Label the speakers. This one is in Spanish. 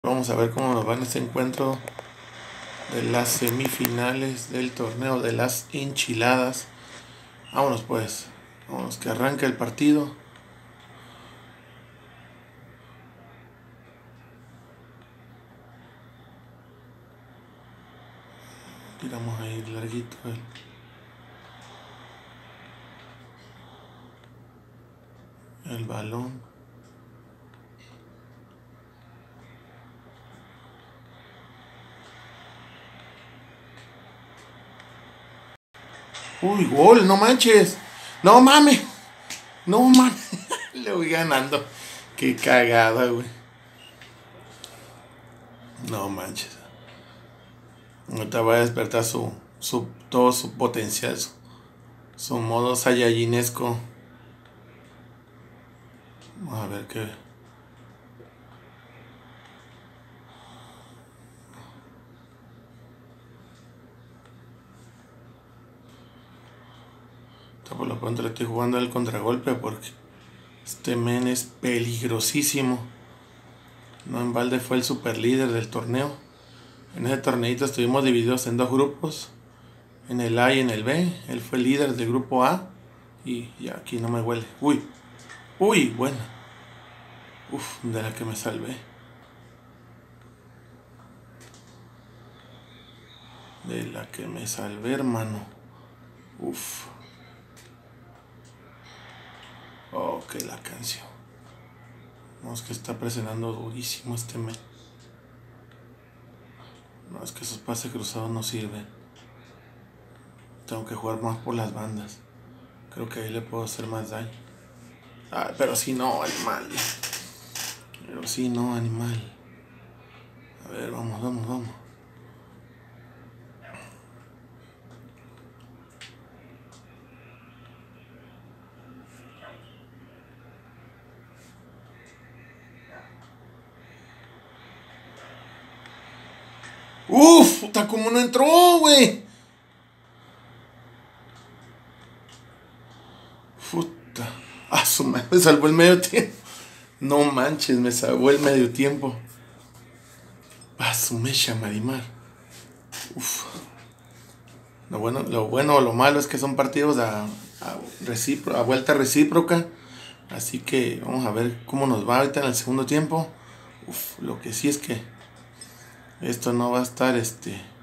Speaker 1: Vamos a ver cómo nos va en este encuentro de las semifinales del torneo de las enchiladas. Vámonos pues, vámonos que arranque el partido. Tiramos ahí larguito el balón. Uy, gol, no manches. No mames. No mames. Le voy ganando. Qué cagada, güey. No manches. Ahorita va a despertar todo su potencial, su modo sayayinesco. Vamos a ver qué. Por lo pronto le estoy jugando el contragolpe porque este men es peligrosísimo. No en balde fue el super líder del torneo. En ese torneito estuvimos divididos en dos grupos, en el A y en el B. Él fue el líder del grupo A y ya aquí no me huele. Uy, uy, bueno. Uf, de la que me salvé. De la que me salvé, hermano. Uf. Oh, que la canción. No, es que está presionando durísimo este men. No, es que esos pases cruzados no sirven. Tengo que jugar más por las bandas. Creo que ahí le puedo hacer más daño. Ah, pero si no, animal. Pero si no, animal. A ver, vamos, vamos, vamos. Uf, puta, como no entró, güey. Puta. Ah, me salvó el medio tiempo. No manches, me salvó el medio tiempo. Ah, su mecha, Marimar. Uf. Lo bueno o lo malo es que son partidos a vuelta recíproca. Así que vamos a ver cómo nos va ahorita en el segundo tiempo. Uf, lo que sí es que esto no va a estar